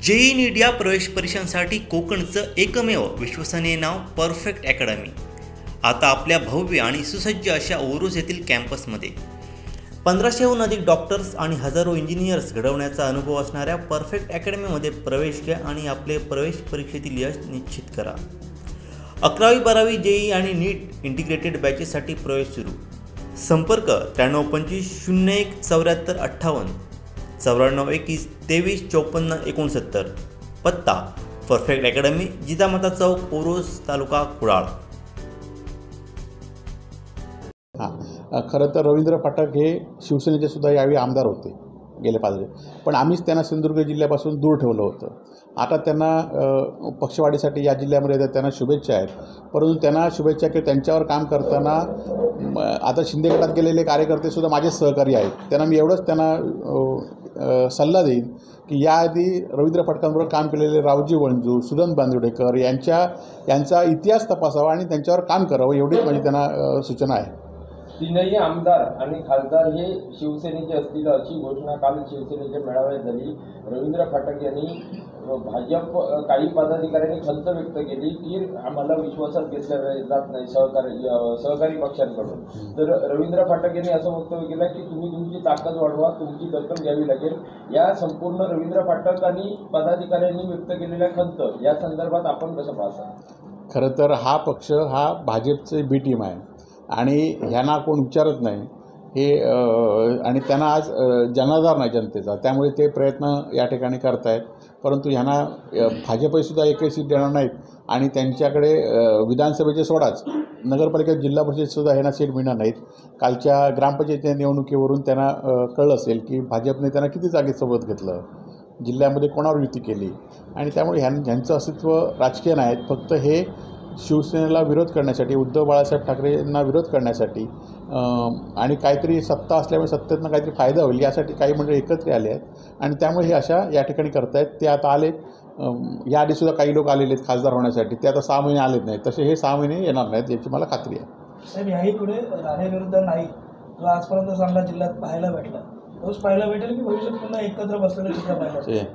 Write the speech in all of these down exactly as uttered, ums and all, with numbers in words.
JEE नीट या प्रवेश परीक्षांसाठी कोकणचं एकमेव विश्वसनीय नाव परफेक्ट अकॅडमी आता आपल्या भव्य आणि सुसज्ज अशा ओरोस येथील कॅम्पसमध्ये पंधराशेहून अधिक डॉक्टर्स आणि हजारो इंजिनियर्स घडवण्याचा अनुभव असणाऱ्या परफेक्ट अकॅडमीमध्ये प्रवेश घ्या आणि आपले प्रवेश परीक्षेतील यश निश्चित करा। अकरावी बारावी जेई आणि नीट इंटिग्रेटेड बॅचेससाठी प्रवेश सुरू। संपर्क त्र्याण्णव पंचवीस शून्य एक चौऱ्याहत्तर अठ्ठावन्न चौऱ्याण्णव एकवीस तेवीस चौपन्न एकोणसत्तर। पत्ता परफेक्ट अकॅडमी, जिजामाता चौक, ओरोस, तालुका कुडाळ। हां, खरं तर रवींद्र फाटक हे शिवसेनेचे सुद्धा यावेळी आमदार होते गेले पाच वर्ष, पण आम्हीच त्यांना सिंधुदुर्ग जिल्ह्यापासून दूर ठेवलं होतं। आता त्यांना पक्षवाढीसाठी या जिल्ह्यामध्ये येतात, त्यांना शुभेच्छा आहेत, परंतु त्यांना शुभेच्छा की त्यांच्यावर काम करताना आता शिंदे गटात गेलेले कार्यकर्तेसुद्धा माझे सहकारी आहेत। त्यांना मी एवढंच त्यांना सल्ला देईन की याआधी रवींद्र फाटकांबरोबर काम केलेले रावजी वंजू, सुदन बांदुडेकर यांच्या यांचा इतिहास तपासावा आणि त्यांच्यावर काम करावं, एवढीच माझी त्यांना सूचना आहे। तीनही आमदार आणि खासदार हे शिवसेनेचे असतील अशी घोषणा काल शिवसेनेच्या मेळाव्यात झाली। रवींद्र फाटक यांनी भाजप काही पदाधिकाऱ्यांनी खंत व्यक्त केली की आम्हाला विश्वासात घेतल्या जात नाही सहकारी सहकारी पक्षांकडून। तर रवींद्र फाटक यांनी असं वक्तव्य केलं की तुम्ही तुमची ताकद वाढवा, तुमची दखल घ्यावी लागेल। या संपूर्ण रवींद्र फाटक आणि पदाधिकाऱ्यांनी व्यक्त केलेल्या खंत या संदर्भात आपण कसं पाहता? खरं तर हा पक्ष हा भाजपचे बी टीम आहे आणि ह्यांना कोण विचारत नाही हे, आणि त्यांना आज जनाधार नाही जनतेचा, त्यामुळे ते प्रयत्न या ठिकाणी करत आहेत। परंतु ह्यांना भाजपसुद्धा एकही सीट देणार नाहीत आणि त्यांच्याकडे विधानसभेचे सोडाच नगरपालिकेत जिल्हा परिषदसुद्धा ह्यांना सीट मिळणार नाहीत। कालच्या ग्रामपंचायतीच्या निवडणुकीवरून त्यांना कळलं असेल की भाजपने त्यांना किती जागेसोबत घेतलं, जिल्ह्यामध्ये कोणावर युती केली, आणि त्यामुळे ह्यां ह्यांचं अस्तित्व राजकीय नाही, फक्त हे शिवसेनेला विरोध करण्यासाठी, उद्धव बाळासाहेब ठाकरे यांना विरोध करण्यासाठी आणि काहीतरी सत्ता असल्यामुळे सत्तेतनं काहीतरी फायदा होईल यासाठी काही मंडळी एकत्र आले आहेत आणि त्यामुळे हे अशा या ठिकाणी करत आहेत। ते आता आले, याआधीसुद्धा काही लोक आलेले आहेत खासदार होण्यासाठी, ते आता सहा महिने आलेत नाहीत, तसे हे सहा महिने येणार नाहीत याची मला खात्री आहे। साहेब, याही पुढे राणेविरुद्ध नाही जो आजपर्यंत चांगला जिल्ह्यात पाहायला भेटला तोच पाहायला भेटेल की भविष्यात पुन्हा एकत्र बसलेलं चित्र पाहायला?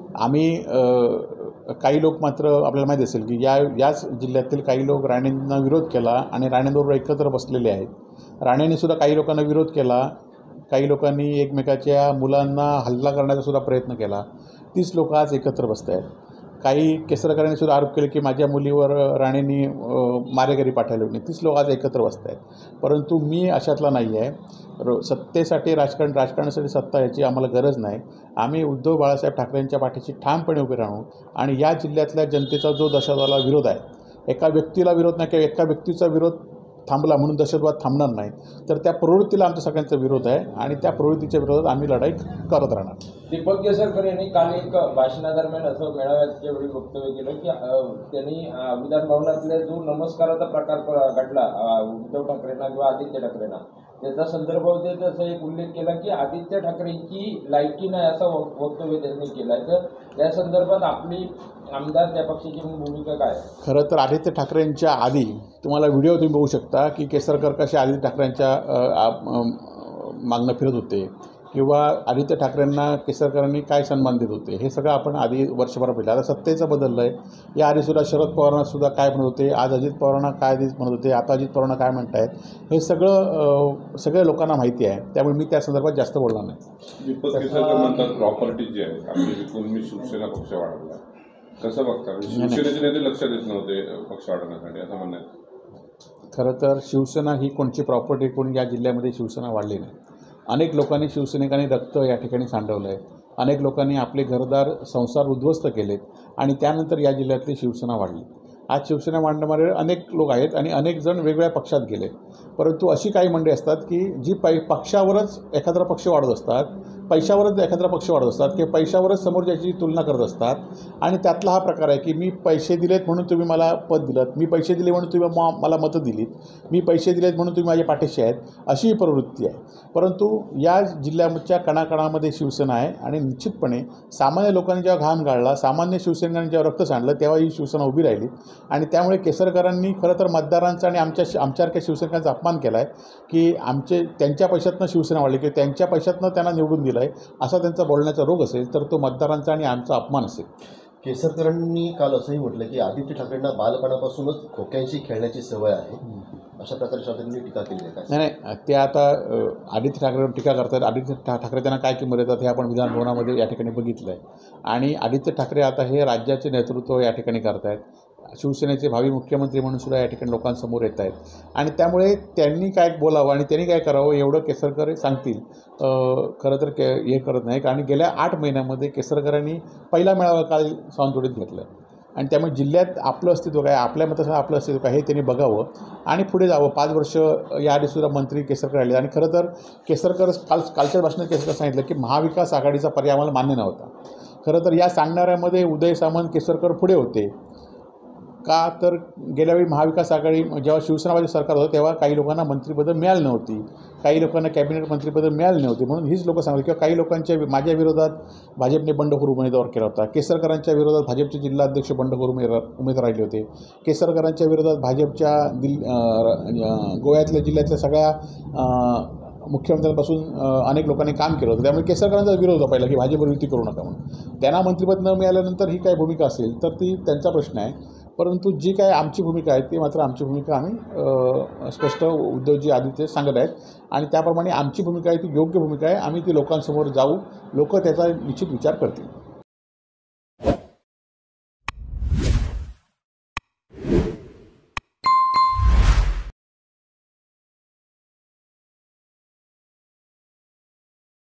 आम्ही काही लोक मात्र आपल्याला माहीत असेल की या याच जिल्ह्यातील काही लोक राणेंना विरोध केला आणि राणेंबरोबर एकत्र बसलेले आहेत। राणेंनी सुद्धा काही लोकांना विरोध केला, काही लोकांनी एकमेकाच्या मुलांना हल्ला करण्याचा सुद्धा प्रयत्न केला, तीच लोक आज एकत्र बसत आहेत। काही केसरकरांनी सुद्धा आरोप केले की माझ्या मुलीवर राणेंनी मारेकरी पाठवले होते, तीच लोक आज एकत्र बसत आहेत। परंतु मी अशातला नाही आहे। सत्तेसाठी राजकारण राजकारणासाठी सत्ता याची आम्हाला गरज नाही। आम्ही उद्धव बाळासाहेब ठाकरेंच्या पाठीशी ठामपणे उभे राहू आणि या जिल्ह्यातल्या जनतेचा जो दहशतवादाला विरोध आहे, एका व्यक्तीला विरोध नाही किंवा एका व्यक्तीचा विरोध थांबला म्हणून दहशतवाद थांबणार नाही, तर त्या प्रवृत्तीला आमच्या सगळ्यांचा विरोध आहे आणि त्या प्रवृत्तीच्या विरोधात आम्ही लढाई करत राहणार। दीपक केसरकर यांनी काल एक भाषणादरम्यान असं मेळाव्याच्या वेळी वक्तव्य केलं की त्यांनी विधान भवनातल्या जो नमस्काराचा प्रकार घडला उद्धव ठाकरेंना किंवा आदित्य ठाकरेंना, त्याचा संदर्भ देत असं एक उल्लेख केला की आदित्य ठाकरेंची लायकी नाही असं वक्तव्य त्यांनी केलं आहे। तर त्या संदर्भात आपली आमदार त्या पक्षाची भूमिका काय? खरं तर आदित्य ठाकरेंच्या आधी तुम्हाला व्हिडिओ तुम्ही बघू शकता की केसरकर कसे आदित्य ठाकरेंच्या मागणं फिरत होते किंवा आदित्य ठाकरेंना केसरकरांनी काय सन्मान देत होते, हे सगळं आपण आधी वर्षभर पाहिलं। आता सत्तेचं बदललं आहे, या आधीसुद्धा शरद पवारांना सुद्धा काय म्हणत होते, आज अजित पवारांना काय आधीच म्हणत होते, आता अजित पवारांना काय म्हणत आहेत, हे सगळं सगळ्या लोकांना माहिती आहे, त्यामुळे मी त्या संदर्भात जास्त बोलणार नाही। दीपक केसरकर म्हणतात प्रॉपर्टी जी आहे आपली विकून मी शिवसेना पक्ष वाढवला, कसं बघता? शिवसेनेचे नेते लक्ष देत नव्हते पक्ष वाढवण्यासाठी असं म्हणणं आहे। खरं तर शिवसेना ही कोणची प्रॉपर्टी, कोणी या जिल्ह्यामध्ये शिवसेना वाढली नाही। अनेक लोकांनी शिवसैनिकांनी रक्त या ठिकाणी सांडवलं आहे, अनेक लोकांनी आपले घरदार संसार उद्ध्वस्त केलेत आणि त्यानंतर या जिल्ह्यातली शिवसेना वाढली। आज शिवसेना वाढणारे अनेक लोक आहेत आणि अनेक जण वेगवेगळ्या पक्षात गेले, परंतु अशी काही मंडळी असतात की जी पै पक्षावरच एखादा पक्ष वाढत असतात, पैशावरच एखादा पक्ष वाढत असतात की पैशावरच समोरच्याची तुलना करत असतात आणि त्यातला हा प्रकार आहे की मी पैसे दिलेत म्हणून तुम्ही मला पद दिलं, मी पैसे दिले म्हणून तुम्ही मला मतं दिलीत, मी पैसे दिलेत म्हणून तुम्ही माझ्या पाठीशी आहेत, अशी ही प्रवृत्ती आहे। परंतु या जिल्ह्याच्या कणाकणामध्ये शिवसेना आहे आणि निश्चितपणे सामान्य लोकांनी जेव्हा घाम गाळला, सामान्य शिवसैनिकांनी जेव्हा रक्त सांडलं, तेव्हा ही शिवसेना उभी राहिली आणि त्यामुळे केसरकरांनी खरं तर मतदारांचा आणि आमच्या आमच्यासारख्या शिवसैनिकांचा अपमान केला आहे की आमचे त्यांच्या पैशातनं शिवसेना वाढली की त्यांच्या पैशातनं त्यांना निवडून दिलं आहे असा त्यांचा बोलण्याचा रोग असेल तर तो मतदारांचा आणि आमचा अपमान असेल. केसरकरांनी काल असंही म्हटलं की आदित्य ठाकरेंना बालपणापासूनच खोक्यांशी खेळण्याची सवय आहे, अशा प्रकारे त्यांनी टीका केली आहे. नाही नाही ते आता अ, आदित्य ठाकरेवर टीका करतात. आदित्य ठा ठाकरे त्यांना काय किंमत देतात हे आपण विधानभवनामध्ये या ठिकाणी बघितलं आहे. आणि आदित्य ठाकरे आता हे राज्याचे नेतृत्व या ठिकाणी करत आहेत. शिवसेनेचे भावी मुख्यमंत्री म्हणून सुद्धा या ठिकाणी लोकांसमोर येत आहेत. आणि त्यामुळे त्यांनी काय बोलावं आणि त्यांनी काय करावं एवढं केसरकर सांगतील खरं तर के हे करत नाही. कारण गेल्या आठ महिन्यामध्ये केसरकरांनी पहिला मेळावा काल सावंतवाडीत घेतला आणि त्यामुळे जिल्ह्यात आपलं अस्तित्व काय, आपल्या मताचं आपलं अस्तित्व काय हे त्यांनी बघावं आणि पुढे जावं. पाच वर्ष याआधीसुद्धा मंत्री केसरकर राहिले आणि खरं तर केसरकर काल कालच्या भाषणात केसरकर सांगितलं की महाविकास आघाडीचा पर्याय आम्हाला मान्य नव्हता. खरं तर या सांगणाऱ्यामध्ये उदय सामंत केसरकर पुढे होते का, तर गेल्यावेळी महाविकास आघाडी जेव्हा शिवसेनावादी सरकार होतं तेव्हा काही लोकांना मंत्रिपदं मिळाली नव्हती, काही लोकांना कॅबिनेट मंत्रिपदं मिळाली नव्हती. म्हणून हीच लोकं सांगली किंवा काही लोकांच्या माझ्या विरोधात भाजपने बंडखोर उमेदवार केला होता. केसरकरांच्या विरोधात भाजपचे जिल्हाध्यक्ष बंडखोर उमेदवार उमेदवार राहिले होते. केसरकरांच्या विरोधात भाजपच्या दिल गोव्यातल्या जिल्ह्यातल्या सगळ्या मुख्यमंत्र्यांपासून अनेक लोकांनी काम केलं होतं. त्यामुळे केसरकरांचा विरोध होता पहिला की भाजपवर युती करू नका म्हणून. त्यांना मंत्रिपद न मिळाल्यानंतर ही काय भूमिका असेल तर ती त्यांचा प्रश्न आहे. परंतु जी काय आमची भूमिका आहे ती मात्र आमची भूमिका आम्ही स्पष्ट उद्धवजी आदित्य सांगत आहेत आणि त्याप्रमाणे आमची भूमिका आहे ती योग्य भूमिका आहे. आम्ही ती लोकांसमोर जाऊ, लोक त्याचा निश्चित विचार करतील.